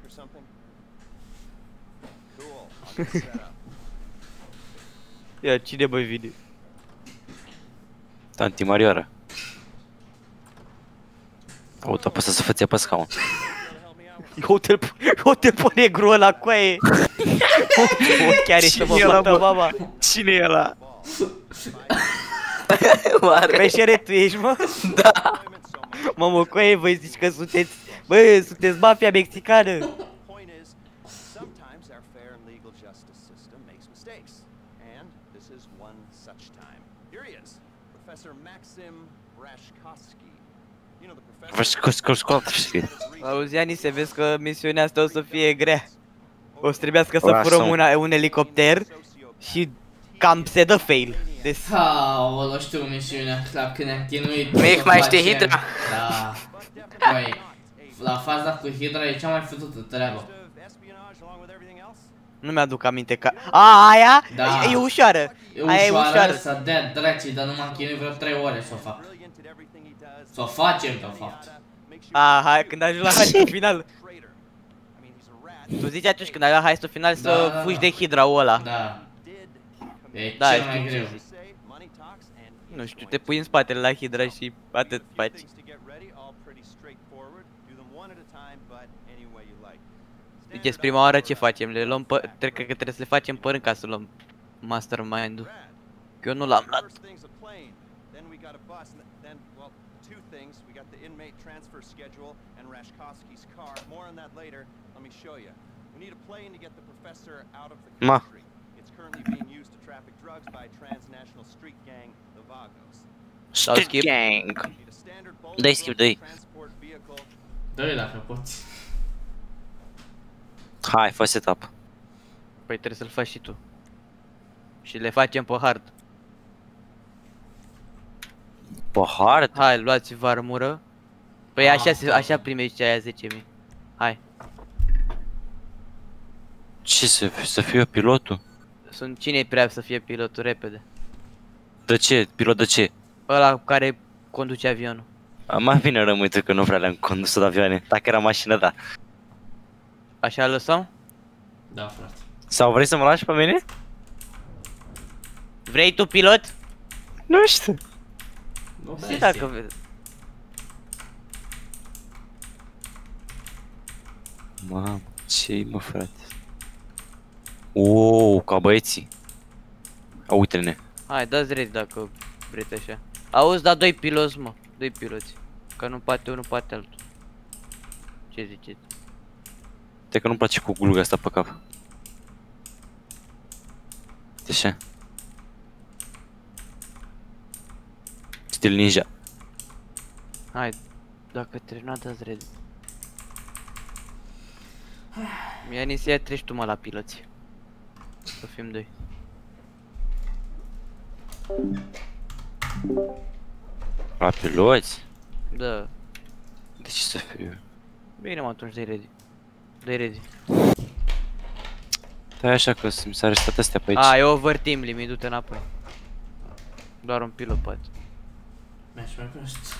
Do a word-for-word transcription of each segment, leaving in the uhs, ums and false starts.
Ia, cine băi vine? Tanti Marioara. Uite, apăsă să făția pe scaun. Uite-l pe negru ăla cu aia. Chiar e să mă bată mama. Cine e ăla? Creșere, tu ești, mă? Da. Mamă, cu aia, băi, zici că sunteți... Bă, sunteți mafia mexicană. Auzi, Ani, se vezi că misiunea asta o să fie grea. O să trebuiască să furăm una, un elicopter și cam se dă fail. Deci... Aolo, știu misiunea, la când ne-am chinuit. Mic, mai știi Hydra? Da. Băi, la faza cu Hydra e cea mai futută treabă. Nu mi-aduc aminte ca... A, aia? Da. E ușoară. E Aia e ușoară, ușoară. să dea dracii, dar nu m-am chinuit vreo trei ore să o fac. Să o facem, de fapt. A, hai, când ajungi la heistul final. Tu zici atunci când ai la heistul final să fugi de Hydra-ul ăla. Da. E Da, cel mai greu. Nu știu, te pui în spatele la Hydra și atât faci. Deci prima oară ce facem? Le luăm pe... Cred că trebuie să le facem pe rând ca să luăm Mastermind-ul. Că eu nu l-am luat. Ma. Street gang. Dă-i skip, dă-i. Dă-i dacă poți. Hai, fă setup. Păi trebuie să-l faci și tu. Și le facem pe hard. Pe hard? Hai, luați-vă armură. Păi așa, așa primești aia zece mii. Hai. Ce să, să fiu eu pilotul? Sunt cine-i prea să fie pilotul repede? De ce? Pilot de ce? Ăla care conduce avionul. Mai bine rămâi tu că nu prea le-am condus de avioane. Dacă era mașină, da. Așa lăsăm? Da, frate. Sau vrei să mă lași pe mine? Vrei tu pilot? Nu știu. Nu știi dacă vezi. Mamă, ce-i mă, frate? Uuuu, ca băieții. A, uite-ne. Hai, dați ready dacă vreți așa. Auzi, da doi piloți, mă. Doi piloți. Că nu poate unul, poate altul. Ce ziceți? De că nu-mi place cu gluga asta pe cap. Așa. Stil ninja. Hai, dacă terminat, dați ready. Iani, să ia treci tu, mă, la piloți. Să fim doi. La piloți? Da. De ce să fiu? Bine, mă, atunci dă-i ready. Dă-i ready. Stai așa că mi s-a restat astea pe aici. A, e overteam limit, du-te înapoi. Doar un pilot poate. Mergi mai prost.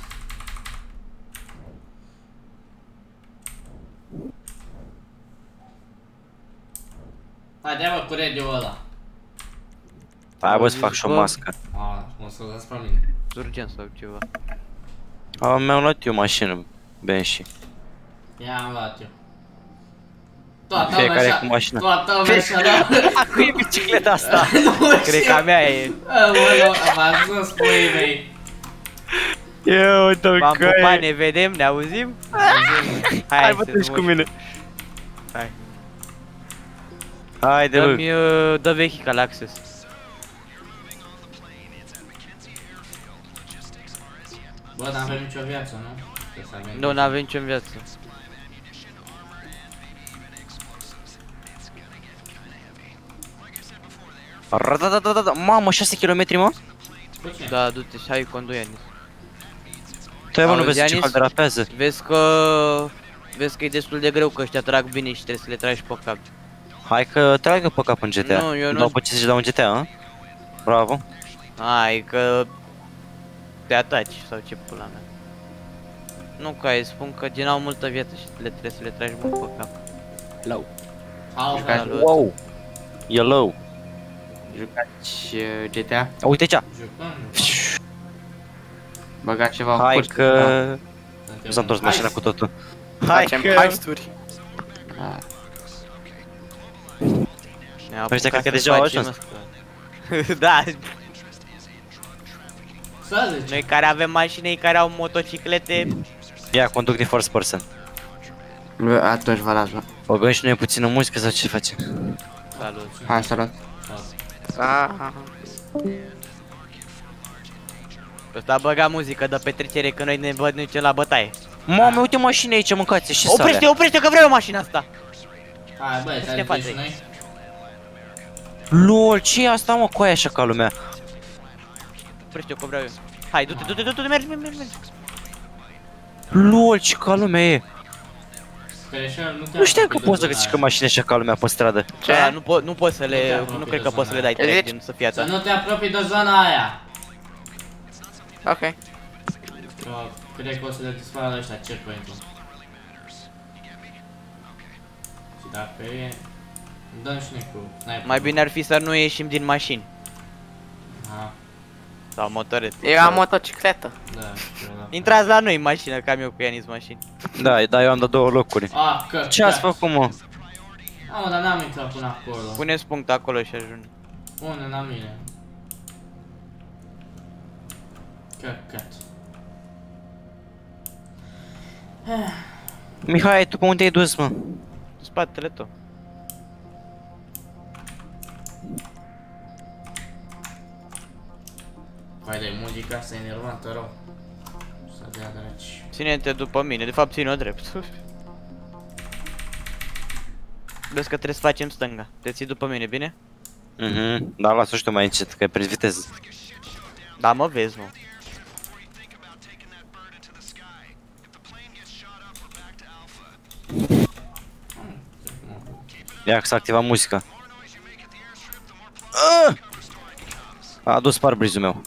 Hai, dea-mă cu radio-ul ăla. Hai, bă, să fac și o mască. A, mă să-l dați pe mine. Urgent sau ceva. A, mi-am luat eu mașină, Benshi. I-am luat eu. Toată Fiecare lumea cu mașina. Toată lumea așa, da? Acu e bicicleta asta? Cred că a mea e. Aoleu, v-am zis, puii mei. Ia uite-l V-am că pupat, e. ne vedem, ne auzim? Hai, bă, treci cu mine. Hai. Haide, bă. Dă-mi, uh, dă vehicle access. Bă, n-avem nicio viață, nu? Nu, n-avem nicio viață. Mamă, șase kilometri, mă? Da, du-te și hai, conduie, Anis. Tu, mă, nu vezi ce Anis? cal derapează? Vezi că... Vezi că e destul de greu, că ăștia trag bine și trebuie să le tragi pe cap. Hai că tragă pe cap în G T A. Nu, eu nu- Dau pe ce să dau în G T A, a? Bravo. Hai că... Te ataci sau ce pula mea. Nu, ca îi spun că gen au multă viață și le trebuie să le tragi mult pe cap. Low. Au, Jucați- salut. Wow! Yellow! Jucați uh, G T A? Uite aici! Jucăm. Băgați ceva în Hai curs? că... Suntem Nu s-a întors în mașina heist. cu totul. Hai Facem că... heisturi. Ne-a Ăștia apucat cred că să deja au facem ajuns. asta. Da, Să zice. noi care avem mașini, ei care au motociclete. Ia, conduc de first person. Bă, atunci vă las, bă. Băgăm și noi puțină muzică sau ce facem? Salut. Hai, salut. Ah, Ăsta băga muzică de petrecere că noi ne văd ducem la bătaie. Mame, uite mașini aici, mâncați și Oprește, sare. oprește că vreau eu mașina asta. Hai, băi, Ce să faci? și noi. LOL, ce e asta, mă, cu aia așa ca lumea? Oprește că vreau eu. Hai, du-te, du-te, du-te, mergi, mergi, mergi, mergi. LOL, ce ca lumea e. Pereșel, nu te Nu știam că apropii poți să de găsi zona că aia. mașini așa ca lumea pe stradă. Ce? Da, nu, po nu poți să Nu te le, apropii nu de cred că poți să le zona dai aia. track Zici? din să fie Să ta. nu te apropii de zona aia. ok. Că cred că o să le dispară ăștia checkpoint-ul. Și dacă e... Dăm și noi cu sniper. Mai bine ar fi să nu ieșim din mașini. Aha, Sau motoret. Eu am motocicletă. da, știu, da. Intrați la noi în mașină, că am eu cu Ianis mașini. Da, da, eu am dat două locuri. Ah, că... Ce ați făcut, mă? Ah, mă, dar n-am intrat până acolo. Puneți punct acolo și ajung. Pune la mine. Căcat. Mihai, tu pe unde ai dus, mă? În spatele tău. Hai de muzica asta e enervantă rău. Să dea draci. Ține-te după mine, de fapt ține-o drept. Vezi că trebuie să facem stânga. Te ții după mine, bine? Mhm, dar lasă și tu mai încet, că ai prins viteză. Da, mă vezi, mă. Ia că s-a activat muzica. Ah! A adus parbrizul meu.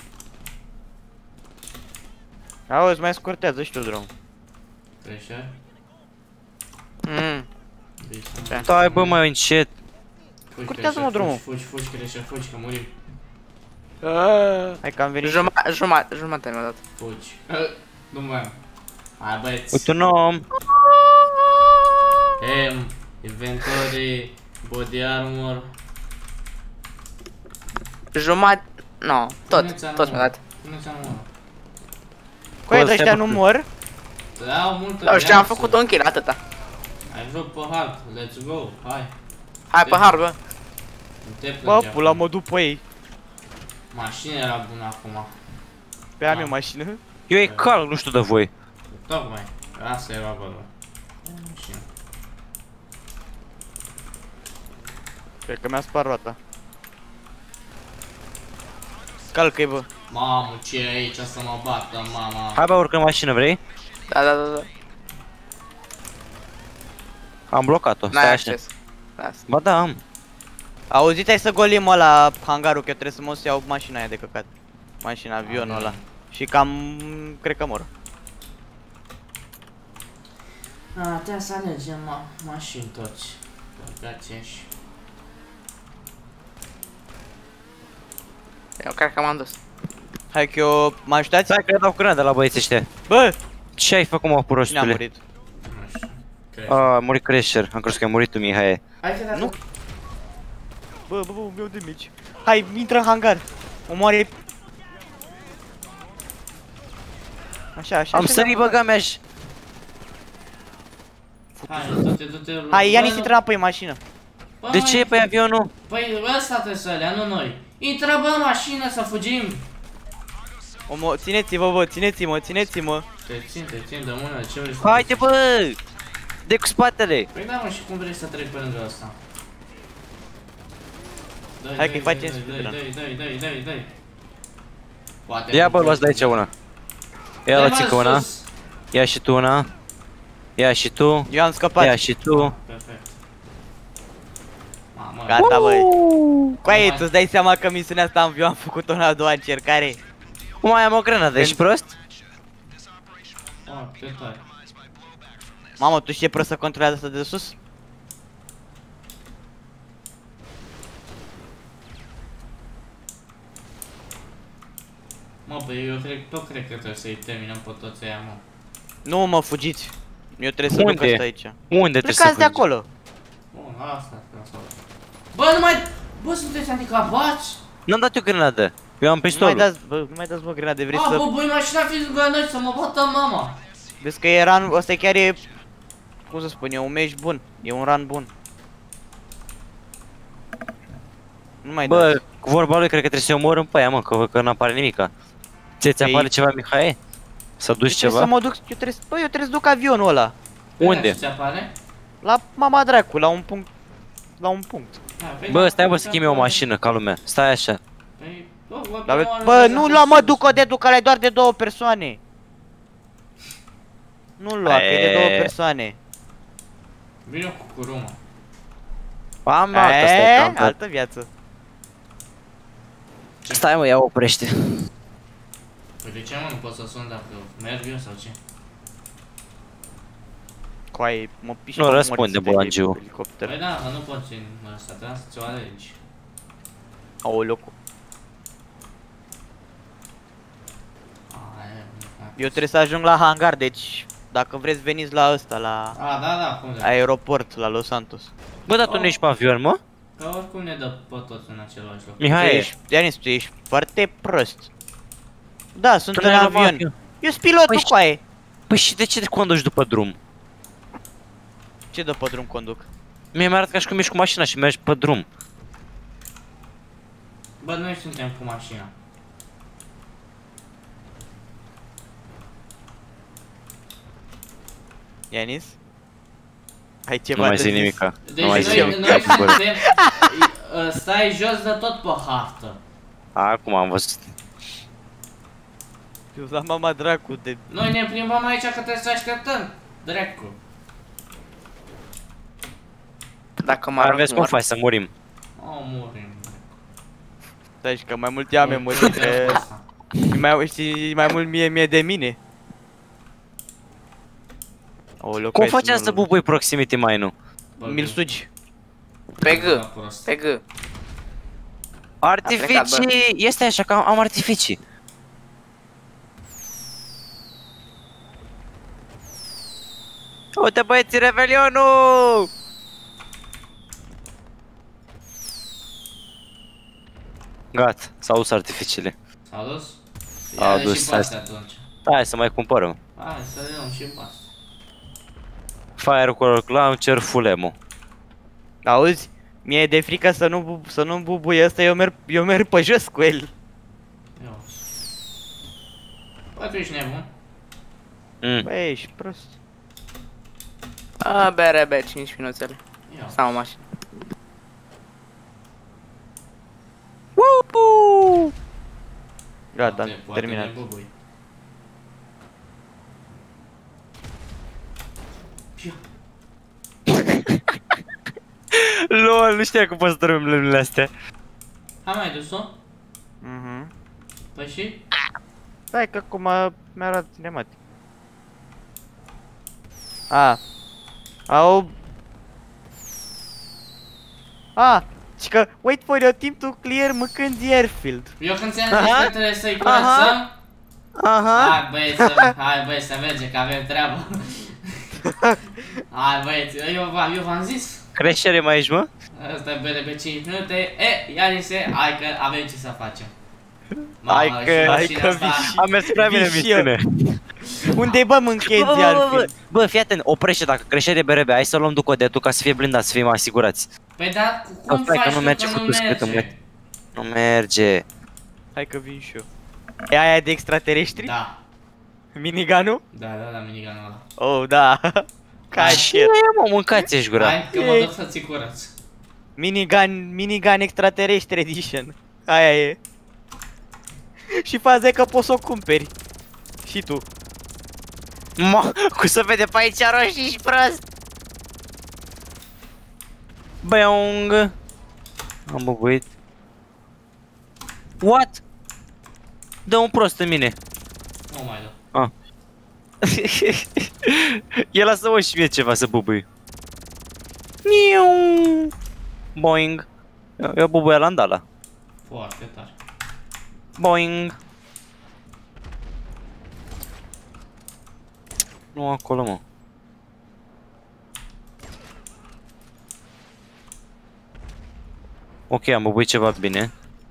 Auzi, mai scurtează și tu drumul. Pereșel? Mm. Bine. Stai, bă, mai încet. Fugi, Curtează-mă Pereșel, drumul. Fugi, fugi, fugi, Pereșel, fugi, că murim. Hai că am venit. Juma- Jumătate, jumătate mi-a dat. Fugi. Uh, Nu mai am. Hai băieți. Uite un om. Em, inventory, body armor. Jumătate... No, tot, Puneți tot mi-a dat. Puneți armor. Cu aia de Stai, ăștia bă, nu mor. Da, au multă Da, știu, am viață. făcut un kill, atâta. Ai vrut pe hard, let's go, hai. Hai pe har, bă. Nu te Bă, plânge pula, acum. mă duc pe ei. Mașina era bună acum. Pe am Da. eu mașină. Eu e calm, nu știu de voi. Tocmai. Asta era vorba. Mașină. Cred că mi-a spart roata. Calcă-i, bă. Mamă, ce e aici să mă bată, mama. Hai, bă, urcă în mașină, vrei? Da, da, da, da. Am blocat-o, N-ai stai așa. acces. Lasă. Ba da, am. Auziți, hai să golim ăla hangarul, că eu trebuie să mă să iau mașina aia de căcat. Mașina, avionul ăla. Și cam... cred că mor. A, trebuie să alegem ma mașini toți. Căcați și... Eu cred că m-am dus. Hai că eu... mă ajutați? Stai că le dau curent de la băieții ăștia. Bă! Ce ai făcut, mă, Cine a prostule? murit? Nu știu. Cred. A, a murit Crasher. Am crezut că ai murit tu, Mihai. Hai că Nu. Bă, bă, bă, meu de mici. Hai, intră în hangar. Omoare... Așa, așa, Am așa, sărit, da. băga mea și... Hai, du-te, du-te. Hai, Ianis, intră înapoi în mașină. Bă, De măi, ce e pe avionul? Păi ăsta trebuie să le ia, nu noi. Intră, bă, în mașină să fugim. Omo, țineți-vă, bă, țineți-mă, țineți-mă. Te țin, te țin de mână, ce vrei să Haide, bă! De cu spatele! Păi da, mă, și cum vrei să trec pe lângă ăsta? Dă-i, Hai dă-i, că-i facem dă-i, speedrun. Dă-i, dă-i, dă-i, dă-i, dă-i. Poate Ia, cu bă, luați de aici totul. una. Ia, Dă-i, luați mă, încă una. sus. Ia și tu una. Ia și tu. Eu am scăpat. Ia și tu. Perfect. Mamă. Gata, băi. Coaie, Mai- tu-ți dai seama că misiunea asta am, eu am făcut-o în a doua încercare? Mai am o grenadă, ești prost? Foarte tare. Mamă, tu știi ce prost să controlează asta de sus? Mă, păi eu cred, tot cred că trebuie să-i terminăm pe toți aia, mă. Nu mă fugiți. Eu trebuie să duc Unde? asta aici. Unde trebuie să Plecați de fugi? acolo. Bun, asta, asta. Bă, nu mai... Bă, sunteți anticapați? N-am dat eu grenadă. Eu am Nu mai pistolul. dați, bă, nu mai dați bă grenade, vrei A, să... bă, băi, mașina fiți lângă noi să mă bată mama. Vezi că e run, ăsta chiar e... Cum să spun, e un meci bun. E un run bun. Nu mai Bă, dați. cu vorba lui cred că trebuie să-i omorâm pe aia, mă, că, că n-apare nimica. Ție ți Păi- apare ceva, Mihai? Să duci Eu trebuie să ceva? mă duc, eu trebuie, bă, eu trebuie să duc avionul ăla. Unde? Ce ți apare? La mama dracu, la un punct. La un punct. Ha, păi Bă, da, stai bă păi să da, chem eu o păi- mașină ca lumea. Stai așa. Păi, bă, bă, Dar, bă, bă, nu lua mă duc-o de duc, ăla e doar de două persoane. Nu lua, că e de două E. persoane. Vino cu curuma. Am altă, stai, Eee, cam pe- altă viață. Stai mă, ia oprește. Păi de ce, mă, nu pot să sun dacă merg eu sau ce? Coaie, mă piși Nu pe răspunde, morți de Bolangiu. Elicopter. Păi da, că nu pot în ăsta, trebuie să ți-o alegi. Aoleu. Aia, nu fac. Eu trebuie să ajung la hangar, deci dacă vreți veniți la ăsta, la A, da, da, cum de? aeroport, la Los Santos. Bă, dar tu nu ești pe avion, mă? Că oricum ne dă pe toți în același loc. Tu Mihai, ești, Denis, tu ești foarte prost. Da, sunt tu în n-ai luat avion. avion. Eu sunt pilotul, Păi, coaie. Păi și de ce te conduci după drum? Ce după drum conduc? Mie mi arată ca și cum ești cu mașina și mergi pe drum. Bă, noi suntem cu mașina. Ianis? Ai ceva Nu mai de zic zis? nimica. Deci Nu mai noi, zic nimic. noi suntem... uh, Stai jos de tot pe hartă. Acum am văzut. Eu la mama dracu de... Noi ne plimbăm aici că trebuie să așteptăm. Dracu. Dacă mă Ar arunc, vezi cum mor. faci să murim. O, murim. Stai și că mai mulți oameni mă zic că... Mai, știi, mai mult mie, mie de mine. Aoleu, Cum că faci sună asta lumea. bubui proximity mine-ul? Mi-l sugi. Pe G, pe G. Artificii! Este așa că am, am artificii. Uite băieții, Revelionul! Gata, s-au dus artificiile. S-a dus? S-a Ia dus, și stai. paste atunci. Hai să mai cumpărăm. Hai să le luăm și paste. Firework launcher full ammo. Auzi? Mie e de frică să nu, bu- să nu bubuie ăsta, eu merg, eu merg pe jos cu el. Ia. Bă, tu ești nebun? Mm. Băi, ești prost. A, bere, bere, cinci minuțele. Ia. Stau în mașină. Gata, Poate- am poate terminat. ne bubui. Pia. LOL, nu știa că poți să dormi lumile astea. Hai mai dus-o? Mhm. Păi și? Stai că acum mi-a arătat cinematic. A. Au. A. Și că wait for your team to clear mâncând the airfield. Eu când ți-am zis Aha. că trebuie să-i Aha. curățăm. Aha. Hai băieți, să, hai băieți să mergem că avem treabă. Hai băieți, eu, v- eu v-am zis. Creștere mai ești, mă? Asta e bere pe cinci minute. E, Ianise, hai că avem ce să facem. Hai Mamă, că- și hai mașina că asta- vii Am mers prea bine Vii și eu. misiune. Unde-i bă mâncând Bă, the bă, bă, bă, airfield? bă, fii atent, oprește dacă crește de B R B, hai să luăm ducodetul ca să fie blindat, să fim asigurați. Păi da, cu- Că cum stai, că faci nu tu merge că cu nu cuscutul, merge? Nu merge. Hai că vin și eu. E aia de extraterestri? Da, Minigunul? da, da, da, minigunul ăla. Oh, da. Ca Ce shit. mă, mâncați-și gura. Hai că mă duc să ți curăț. Minigun, minigun extraterestri edition. Aia e. Și faza e că poți să o cumperi. Și tu. Mă, cum să vede pe aici roșii și prost. Beong. Am bubuit. What? Dă un prost în mine. Nu mai dau. Ah. El lasă o și mie ceva să bubui. Niu. Boing. Eu, eu bubuia la andala. Foarte tare. Boing. Nu acolo, mă. Ok, am băbuit ceva bine.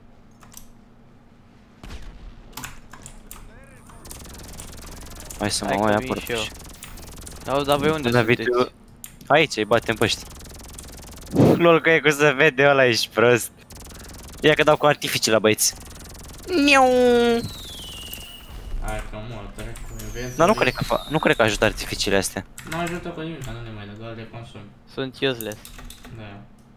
Hai să mă Hai mai că apăr vin și pe eu. și. Auzi, dar voi unde La sunteți? video... Aici, îi batem pe ăștia. Lol, că e cum se vede ăla, ești prost. Ia că dau cu artificii la băieți. Miau. Hai că mor, trec cu vezi. Dar nu cred că fa... nu cred că ajută artificiile astea. Nu ajută pe nimic, nu ne mai dă, doar de consum. Sunt useless. Da.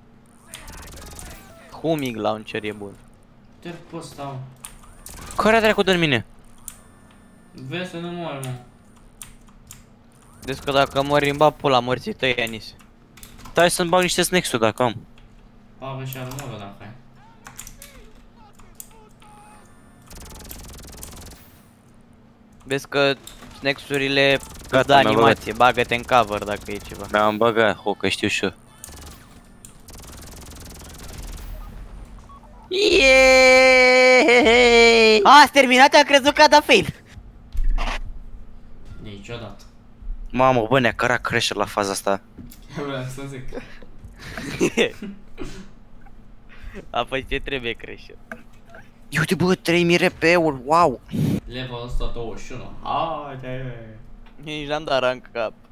Humig launcher e bun. Te poți stau. Care dracu dă în mine? Vezi să nu mor, mă. Deci că dacă mori în bap pula morții tăi, Anis. Stai să-mi bag niște snacks-uri dacă am. Avea și armură dacă ai. Vezi că snacks-urile Gata, îți dă mi-am animație, bagă-te în cover dacă e ceva. Mi-am băgat, ho, că știu și eu. Yeeeeee! A, ați terminat? Am crezut că a dat fail. Niciodată. Mamă, bă, ne-a cărat crasher la faza asta. Vreau să zic. A, păi ce trebuie crește. Ia uite, bă, trei mii R P-uri, wow! Level o sută douăzeci și unu. Haide! Nici n-am dat rank cap.